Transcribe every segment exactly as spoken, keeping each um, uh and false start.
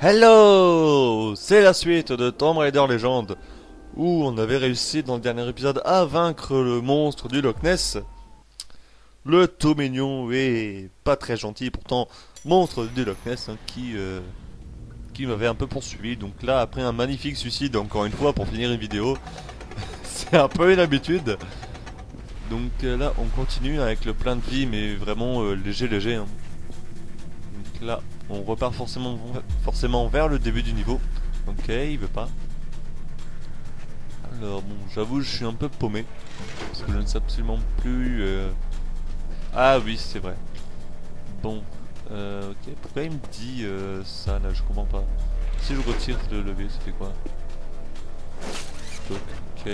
Hello! C'est la suite de Tomb Raider Legend, où on avait réussi dans le dernier épisode à vaincre le monstre du Loch Ness. Le tout mignon et pas très gentil pourtant monstre du Loch Ness hein, qui, euh, qui m'avait un peu poursuivi. Donc là, après un magnifique suicide, encore une fois, pour finir une vidéo, c'est un peu une habitude. Donc euh, là, on continue avec le plein de vie, mais vraiment euh, léger léger. Hein. Donc là, on repart forcément, forcément vers le début du niveau. Ok, il veut pas. Alors bon, j'avoue, je suis un peu paumé. Parce que je ne sais absolument plus... Euh... Ah oui, c'est vrai. Bon, euh, ok. Pourquoi il me dit euh, ça là? Je comprends pas. Si je retire le levier, ça fait quoi? Stock, ok.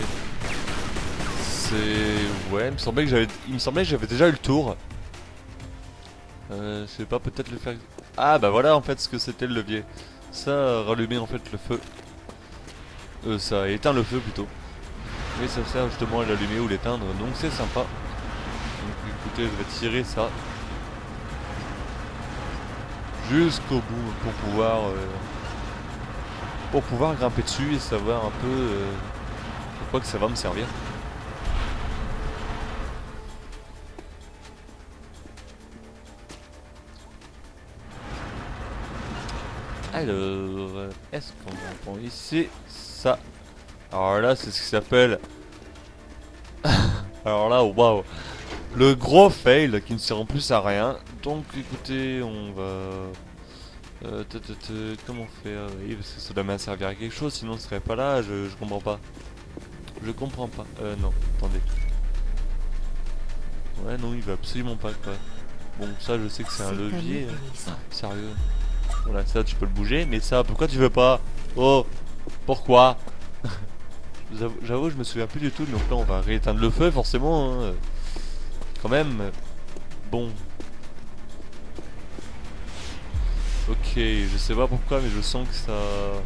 C'est... Ouais, il me semblait que j'avais... Il me semblait que j'avais déjà eu le tour. Euh, je sais pas, peut-être le faire... Ah bah voilà en fait ce que c'était le levier. Ça rallumer en fait le feu. Euh, ça éteint le feu plutôt. Et ça sert justement à l'allumer ou l'éteindre, donc c'est sympa. Donc écoutez, je vais tirer ça jusqu'au bout pour pouvoir euh, pour pouvoir grimper dessus et savoir un peu euh, pourquoi que ça va me servir. Alors, est-ce qu'on entend ici ça? Alors là, c'est ce qui s'appelle... Alors là, waouh, le gros fail qui ne sert en plus à rien. Donc écoutez, on va... Euh, t -t -t comment faire? Oui, parce que ça doit bien servir à quelque chose, sinon ce serait pas là, je, je comprends pas. Je comprends pas. Euh, non, attendez. Ouais, non, il va absolument pas, quoi. Bon, ça, je sais que c'est un levier. Ah, sérieux. Voilà, ça, tu peux le bouger, mais ça, pourquoi tu veux pas? Oh, pourquoi? J'avoue, je me souviens plus du tout, donc là, on va rééteindre le feu, forcément, hein. Quand même. Bon. Ok, je sais pas pourquoi, mais je sens que ça...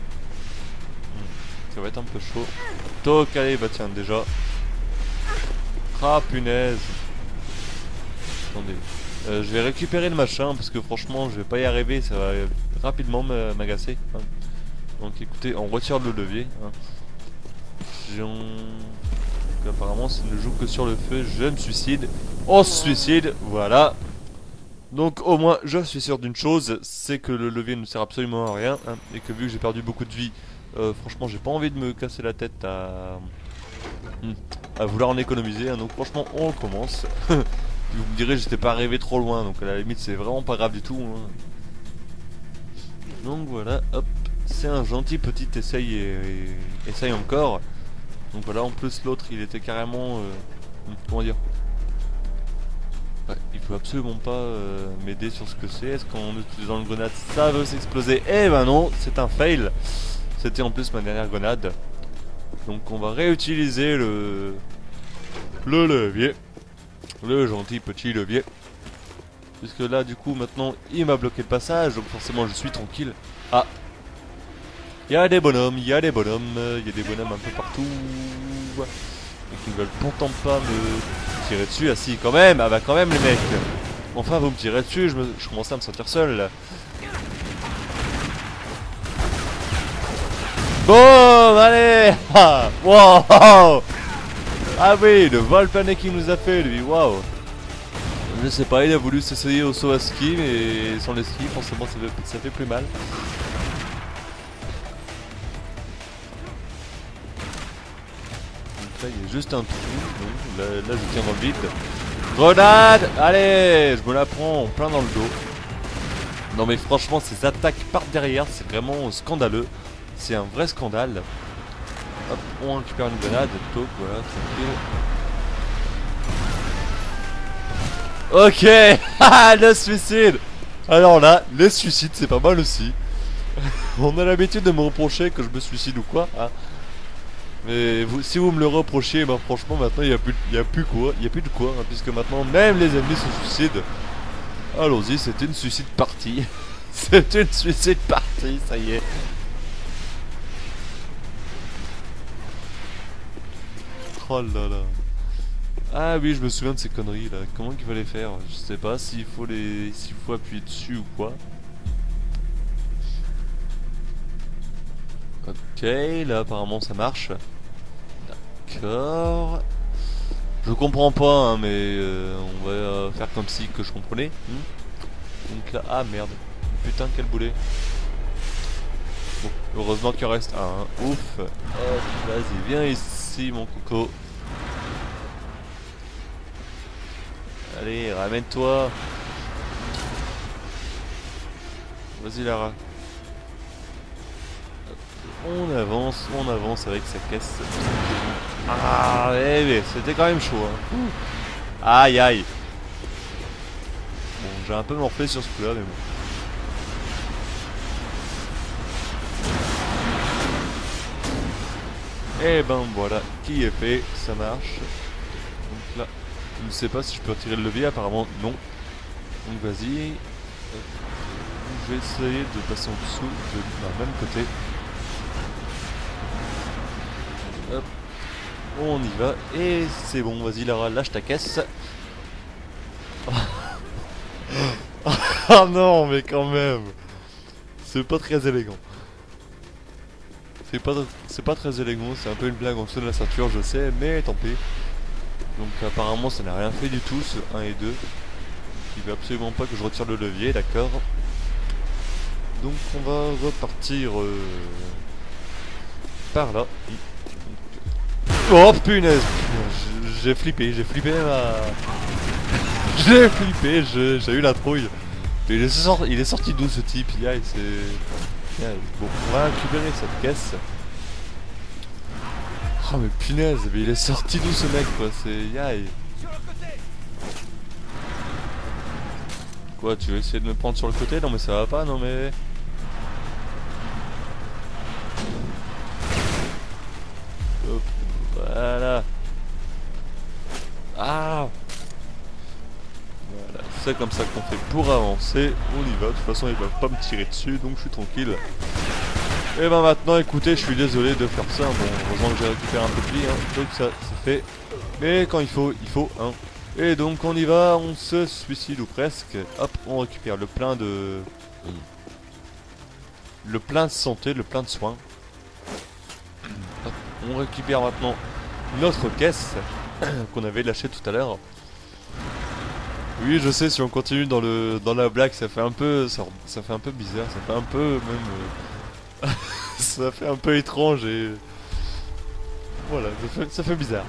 Ça va être un peu chaud. Toc, allez, bah tiens, déjà. Ah, punaise. Attendez. Euh, je vais récupérer le machin, parce que franchement, je vais pas y arriver, ça va rapidement m'agacer. Hein. Donc écoutez, on retire le levier. Hein. Si on... Donc, apparemment, ça ne joue que sur le feu, je me suicide. On se suicide, voilà. Donc au moins je suis sûr d'une chose, c'est que le levier ne sert absolument à rien hein, et que vu que j'ai perdu beaucoup de vie, euh, franchement j'ai pas envie de me casser la tête à, à vouloir en économiser, hein, donc franchement on recommence. Vous me direz j'étais pas arrivé trop loin, donc à la limite c'est vraiment pas grave du tout. Hein. Donc voilà, hop, c'est un gentil petit essaye et, et essaye encore. Donc voilà, en plus l'autre il était carrément, euh, comment dire, ouais, il faut absolument pas euh, m'aider sur ce que c'est. Est-ce qu'en utilisant le grenade ça veut s'exploser? Eh ben non, c'est un fail. C'était en plus ma dernière grenade. Donc on va réutiliser le le levier, le gentil petit levier. Puisque là du coup maintenant il m'a bloqué le passage, donc forcément je suis tranquille. Ah, il y a des bonhommes, il y a des bonhommes, il y a des bonhommes un peu partout. Et qui ne veulent pourtant pas me tirer dessus. Ah si, quand même. Ah bah quand même les mecs. Enfin vous me tirez dessus, je, me... je commençais à me sentir seul là. Bon, allez. Ah, wow. Ah oui, le vol plané qu'il nous a fait lui, waouh. Je sais pas, il a voulu s'essayer au saut à ski, mais sans les skis, forcément ça fait, ça fait plus mal. Là, il y a juste un trou, donc là, là je tiens dans le vide. Grenade! Allez, je me la prends en plein dans le dos. Non mais franchement, ces attaques par derrière, c'est vraiment scandaleux. C'est un vrai scandale. Hop, on récupère une grenade, toc, voilà, tranquille. Ok, haha, le suicide! Alors là, les suicides, c'est pas mal aussi. On a l'habitude de me reprocher que je me suicide ou quoi, hein. Mais vous, si vous me le reprochez, bah franchement maintenant il n'y a, a plus quoi, il n'y a plus de quoi, hein, puisque maintenant même les ennemis se suicident. Allons-y, c'est une suicide partie. C'est une suicide partie, ça y est. Oh là là. Ah oui, je me souviens de ces conneries là. Comment qu'il fallait faire? Je sais pas s'il faut les, s'il faut appuyer dessus ou quoi. Ok, là apparemment ça marche. D'accord. Je comprends pas, hein, mais euh, on va euh, faire comme si que je comprenais. Hmm. Donc là, ah merde. Putain, quel boulet. Bon, heureusement qu'il en reste un. Hein. Ouf. Hop, vas-y, viens ici, mon coco. Allez, ramène-toi. Vas-y, Lara. On avance, on avance avec sa caisse. Ah, eh, mais c'était quand même chaud. Hein. Aïe, aïe. Bon, j'ai un peu morflé sur ce coup-là, mais bon. Et ben voilà, qui est fait, ça marche. Donc là, je ne sais pas si je peux retirer le levier, apparemment non. Donc vas-y. Je vais essayer de passer en dessous de la même côté. Hop. On y va. Et c'est bon, vas-y Lara, lâche ta caisse. Ah non, mais quand même. C'est pas très élégant. C'est pas, c'est pas très élégant, c'est un peu une blague en dessous de la ceinture, je sais, mais tant pis. Donc apparemment ça n'a rien fait du tout, ce un et deux. Il veut absolument pas que je retire le levier, d'accord. Donc on va repartir euh, par là. Oh punaise, j'ai flippé, j'ai flippé ma... J'ai flippé, j'ai eu la trouille. Mais il est sorti, il est sorti d'où ce type? Il a, c'est... Bon, on va récupérer cette caisse. Oh mais punaise, mais il est sorti d'où ce mec quoi, c'est... Yaï. Quoi, tu veux essayer de me prendre sur le côté? Non mais ça va pas, non mais... Hop, voilà. Ah. Voilà, c'est comme ça qu'on fait pour avancer. On y va, de toute façon ils peuvent pas me tirer dessus, donc je suis tranquille. Et ben maintenant, écoutez, je suis désolé de faire ça. Bon, heureusement que j'ai récupéré un peu de vie, hein. Donc ça, c'est fait. Mais quand il faut, il faut, hein. Et donc on y va, on se suicide ou presque. Hop, on récupère le plein de... Le plein de santé, le plein de soins. Hop, on récupère maintenant notre caisse qu'on avait lâchée tout à l'heure. Oui, je sais, si on continue dans le dans la blague, ça fait un peu ça, ça fait un peu bizarre, ça fait un peu même euh, ça fait un peu étrange et voilà, ça fait, ça fait bizarre.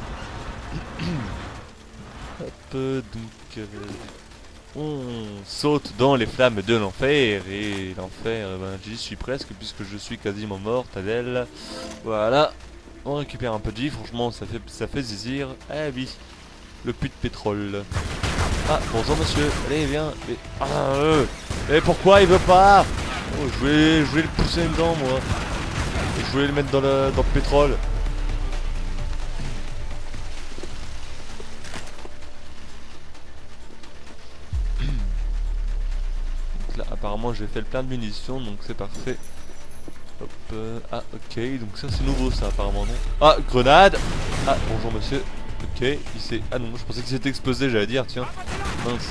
Hop, donc euh, on saute dans les flammes de l'enfer et l'enfer, eh ben, j'y suis presque puisque je suis quasiment mort, Tadel. Voilà, on récupère un peu de vie, franchement ça fait ça fait zizir. Ah oui, le puits de pétrole. Ah, bonjour monsieur, allez viens. Mais, ah, euh, mais pourquoi il veut pas? Oh, je voulais, je voulais le pousser dedans moi. Je voulais le mettre dans le, dans le pétrole. Donc là apparemment j'ai fait le plein de munitions, donc c'est parfait. Hop, euh, ah ok, donc ça c'est nouveau ça apparemment non. Ah, grenade. Ah, bonjour monsieur. Ok, il s'est... Ah non, je pensais qu'il s'était explosé, j'allais dire, tiens. Mince.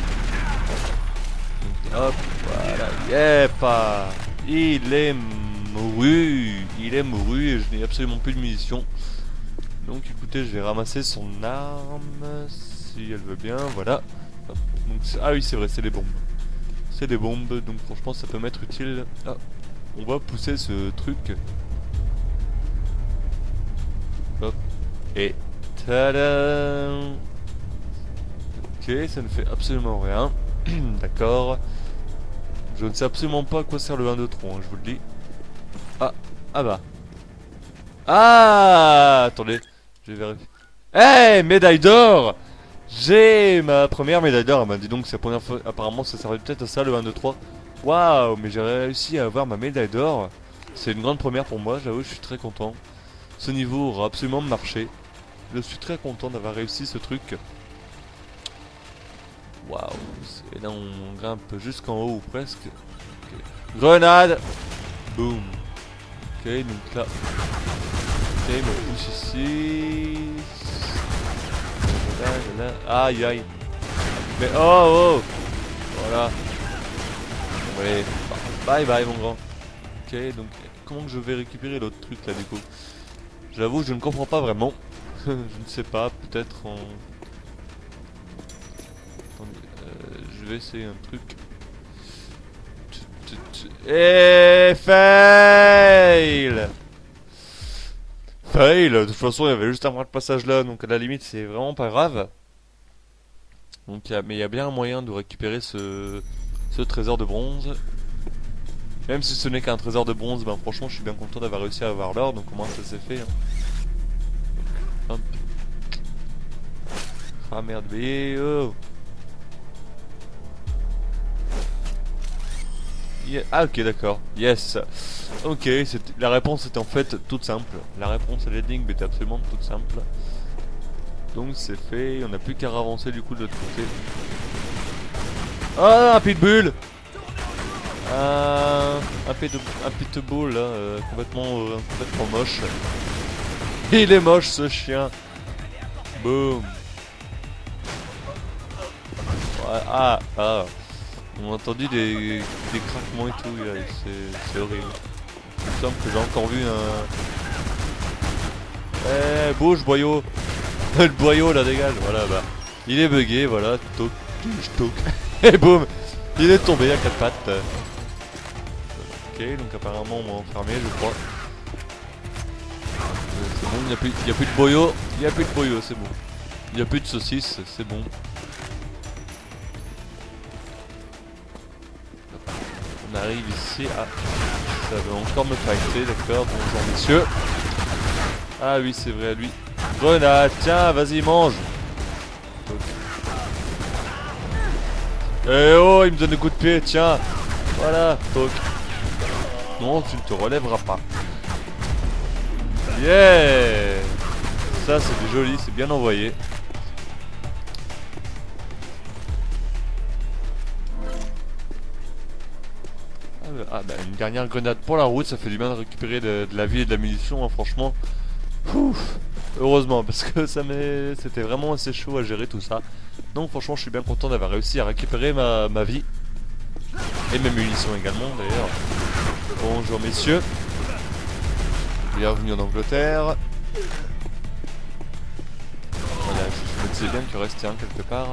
Donc, hop, voilà, yepa. Il est mouru. Il est mouru et je n'ai absolument plus de munitions. Donc écoutez, je vais ramasser son arme, si elle veut bien, voilà. Hop, donc, ah oui, c'est vrai, c'est des bombes. C'est des bombes, donc franchement ça peut m'être utile. Ah, on va pousser ce truc. Hop, et... Tadam. Ok, ça ne fait absolument rien. D'accord. Je ne sais absolument pas à quoi sert le un, deux, trois, hein, je vous le dis. Ah, ah bah. Ah, attendez, je vais vérifier. Hey, médaille d'or. J'ai ma première médaille d'or. Elle m'a dit donc c'est la première fois. Apparemment ça servait peut-être à ça le un, deux, trois. Waouh, mais j'ai réussi à avoir ma médaille d'or. C'est une grande première pour moi, j'avoue, je suis très content. Ce niveau aura absolument marché. Je suis très content d'avoir réussi ce truc. Waouh. Et là on grimpe jusqu'en haut ou presque. Okay. Grenade. Boum. Ok, donc là. Ok, il me pousse ici. Là, là, là. Aïe aïe. Mais oh oh. Voilà. Allez. Bye bye mon grand. Ok, donc comment que je vais récupérer l'autre truc là du coup? J'avoue, je ne comprends pas vraiment. Je ne sais pas, peut-être en... Attendez, euh, je vais essayer un truc. Et fail! Fail! De toute façon, il y avait juste un bras de passage là, donc à la limite, c'est vraiment pas grave. Donc, y a, mais il y a bien un moyen de récupérer ce, ce trésor de bronze. Même si ce n'est qu'un trésor de bronze, ben franchement, je suis bien content d'avoir réussi à avoir l'or, donc au moins ça s'est fait. Hein. Hop. Ah merde, mais oh! Yeah. Ah ok, d'accord. Yes. Ok, la réponse était en fait toute simple. La réponse à l'énigme était absolument toute simple. Donc c'est fait, on n'a plus qu'à avancer du coup de l'autre côté. Ah, un pitbull. euh, Un, pit un pitbull là, euh, complètement, euh, complètement moche. Il est moche ce chien. Boum. Ouais, ah, ah. On a entendu des, des craquements et tout, c'est horrible. Il me semble que j'ai encore vu un... Eh, bouge boyau. Le boyau là dégage, voilà bah. Il est bugué, voilà, toc, toc, et boum. Il est tombé à quatre pattes. Ok, donc apparemment on m'a enfermé je crois. C'est bon, il n'y a, plus, a plus de boyau. Il n'y a plus de boyau, c'est bon. Il n'y a plus de saucisses, c'est bon. On arrive ici, ah, ça va encore me fighter, d'accord, bonjour messieurs. Ah oui c'est vrai, lui. Grenade, tiens, vas-y mange. Eh oh, il me donne des coups de pied, tiens. Voilà, toc. Non, tu ne te relèveras pas. Yeah. Ça c'est joli, c'est bien envoyé. Ah bah une dernière grenade pour la route, ça fait du bien de récupérer de, de la vie et de la munition, hein, franchement. Ouf, heureusement, parce que ça m'est, c'était vraiment assez chaud à gérer tout ça. Donc franchement, je suis bien content d'avoir réussi à récupérer ma, ma vie. Et mes munitions également, d'ailleurs. Bonjour messieurs. Bienvenue en Angleterre. Voilà, je me disais bien qu'il restait un quelque part.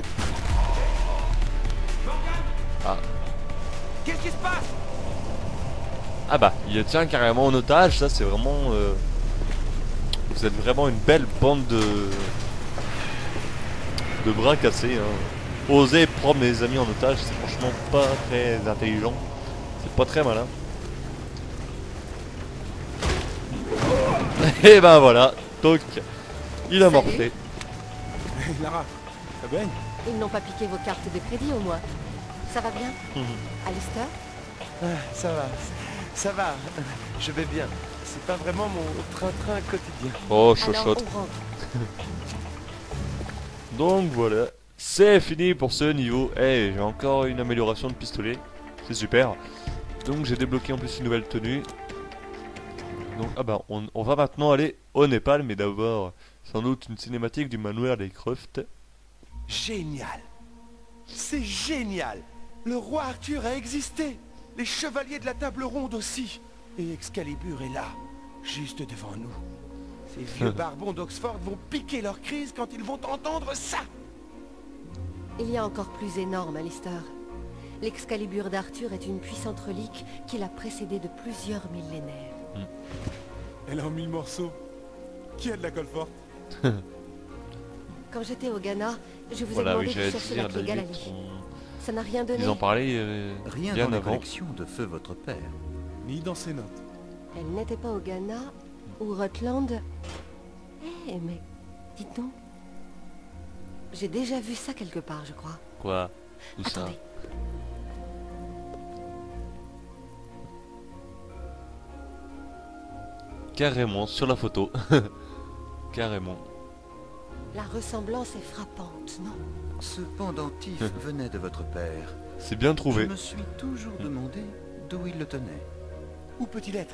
Ah. Qu'est-ce qui se passe? Ah bah, il le tient carrément en otage, ça c'est vraiment... Euh... Vous êtes vraiment une belle bande de... de bras cassés. Hein. Oser prendre mes amis en otage, c'est franchement pas très intelligent. C'est pas très malin. Et ben voilà, toc, il a morflé. Lara, ça va bien? Ils n'ont pas piqué vos cartes de crédit au moins. Ça va bien? Alistair? Ah, ça va, ça va, je vais bien. C'est pas vraiment mon train-train quotidien. Oh, chochotte. Alors, on rentre. Donc voilà, c'est fini pour ce niveau. Eh, hey, j'ai encore une amélioration de pistolet. C'est super. Donc j'ai débloqué en plus une nouvelle tenue. Donc, ah bah, on, on va maintenant aller au Népal, mais d'abord, sans doute une cinématique du manoir des Croft. Génial. C'est génial. Le roi Arthur a existé. Les chevaliers de la table ronde aussi. Et Excalibur est là, juste devant nous. Ces vieux barbons d'Oxford vont piquer leur crise quand ils vont entendre ça. Il y a encore plus énorme, Alistair. L'Excalibur d'Arthur est une puissante relique qui l'a précédé de plusieurs millénaires. Mm. Elle est en mille morceaux. Qui a de la colle forte? Quand j'étais au Ghana, je vous voilà, ai demandé oui, de chercher la clé Galali. On... Ça n'a rien donné. Ils en parlaient euh, rien bien dans avant. la collection de feu votre père. Ni dans ses notes. Elle n'était pas au Ghana ou Rutland. Eh, mais dites donc. J'ai déjà vu ça quelque part, je crois. Quoi? Où ça? Attendez. Carrément, sur la photo. Carrément. La ressemblance est frappante, non? Ce pendentif venait de votre père. C'est bien trouvé. Je me suis toujours demandé d'où il le tenait. Où peut-il être?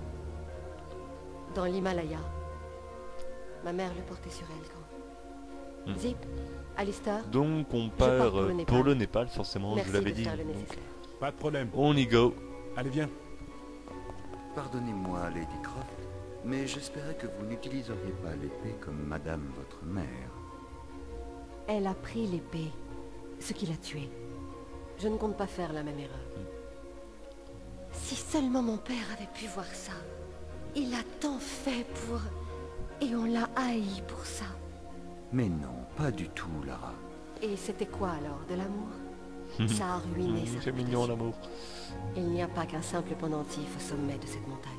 Dans l'Himalaya. Ma mère le portait sur elle quand... Hmm. Zip, Alistair. Donc on pars part pour le euh, Népal. pour le Népal, forcément, Merci je vous l'avais de dit. faire le Donc, nécessaire. Pas de problème. on y go. Allez, viens. Pardonnez-moi, Lady Croft, mais j'espérais que vous n'utiliseriez pas l'épée comme Madame votre mère. Elle a pris l'épée, ce qui l'a tuée. Je ne compte pas faire la même erreur. Si seulement mon père avait pu voir ça. Il a tant fait pour... Et on l'a haï pour ça. Mais non, pas du tout, Lara. Et c'était quoi alors, de l'amour? Ça a ruiné sa C'est mignon réputation. l'amour. Il n'y a pas qu'un simple pendentif au sommet de cette montagne.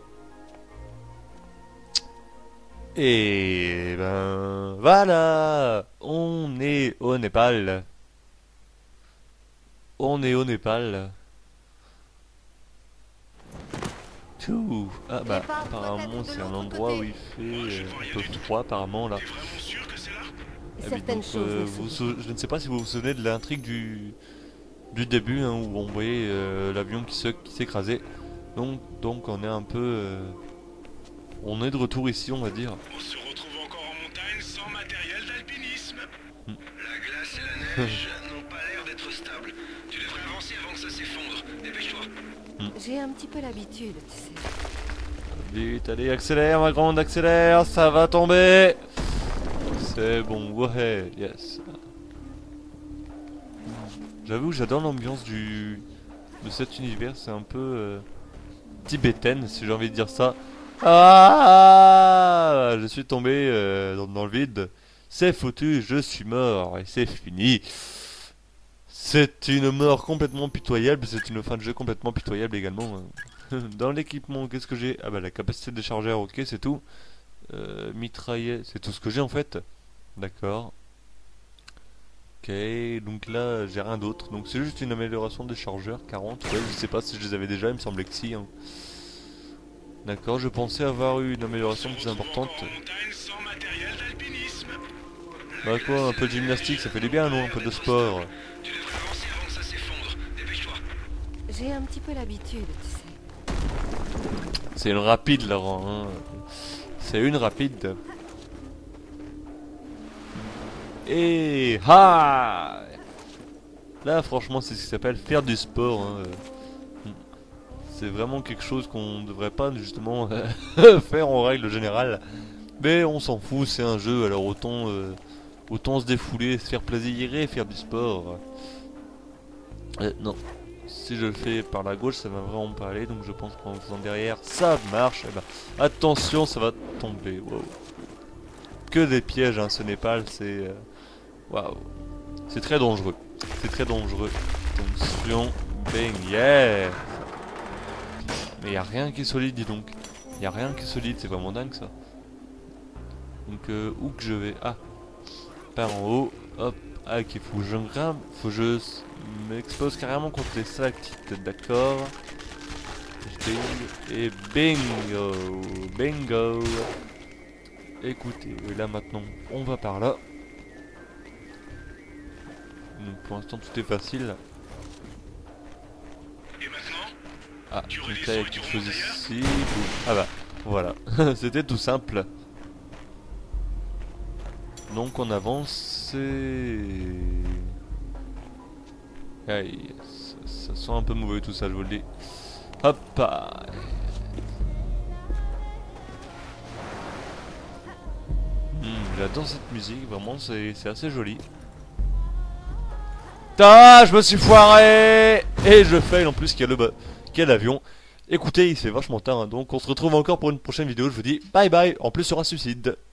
Et ben voilà, on est au Népal. On est au Népal. Tchou. Ah bah Népal, apparemment peut-être de c'est un l'autre endroit côté. où il fait euh, un peu froid apparemment là. Ah oui, Certaines donc, choses euh, ne se vous disent sou- je ne sais pas si vous vous souvenez de l'intrigue du du début hein, où on voyait euh, l'avion qui se qui s'écrasait. Donc donc on est un peu euh, on est de retour ici on va dire. On se retrouve encore en montagne sans matériel d'alpinisme. Hmm. La glace et la neige n'ont pas l'air d'être stables. Tu devrais avancer avant que ça s'effondre. Dépêche-toi. J'ai un petit peu l'habitude, tu sais. Vite, allez, accélère, ma grande, accélère, ça va tomber. C'est bon, ouais, yes. J'avoue que j'adore l'ambiance du de cet univers, c'est un peu euh, tibétaine, si j'ai envie de dire ça. Ah, je suis tombé euh, dans, dans le vide. C'est foutu, je suis mort et c'est fini. C'est une mort complètement pitoyable, c'est une fin de jeu complètement pitoyable également. Dans l'équipement, qu'est-ce que j'ai? Ah bah la capacité de chargeur, ok, c'est tout. Euh, mitraillette, c'est tout ce que j'ai en fait. D'accord. Ok, donc là j'ai rien d'autre. Donc c'est juste une amélioration des chargeurs, quarante. Ouais, je sais pas si je les avais déjà, il me semblait que si. Hein. D'accord, je pensais avoir eu une amélioration plus importante. En montagne sans matériel d'alpinisme. Bah quoi, un peu de gymnastique, ça fait du bien, non? Un peu de sport. Tu devrais avancer avant que ça s'effondre. Dépêche-toi. J'ai un petit peu l'habitude, tu sais. C'est une rapide, Laurent. Hein. C'est une rapide. Et ha! Là, franchement, c'est ce qui s'appelle faire du sport. Hein. C'est vraiment quelque chose qu'on ne devrait pas justement faire en règle générale. Mais on s'en fout, c'est un jeu, alors autant, euh, autant se défouler, se faire plaisir et faire du sport. Euh, non. Si je le fais par la gauche, ça va vraiment pas aller, donc je pense qu'en faisant derrière, ça marche. Eh ben, attention, ça va tomber. Wow. Que des pièges, hein, ce Népal, c'est... Waouh. Wow. C'est très dangereux. C'est très dangereux. Attention. Bang, yeah. Mais y a rien qui est solide, dis donc. Y a rien qui est solide, c'est vraiment dingue ça. Donc, euh, où que je vais? Ah. Par en haut. Hop. Ah, ok, faut que je grimpe. Faut que je m'expose carrément contre les stalactites, d'accord. Et bingo. Bingo. Écoutez, là maintenant, on va par là. Donc pour l'instant tout est facile. Et maintenant, Ah, tu donc redescends là il y a et tu quelque chose remontes ailleurs ici. Boum. Ah bah, voilà. C'était tout simple. Donc on avance et... Aïe, ça, ça sent un peu mauvais tout ça, je vous le dis. Hop ah. Hmm, j'adore cette musique, vraiment c'est assez joli. Ah, je me suis foiré. Et je fail en plus qu'il y a le qu'il y a l'avion. Écoutez, il fait vachement tard, hein, donc on se retrouve encore pour une prochaine vidéo. Je vous dis bye bye, en plus sur un suicide.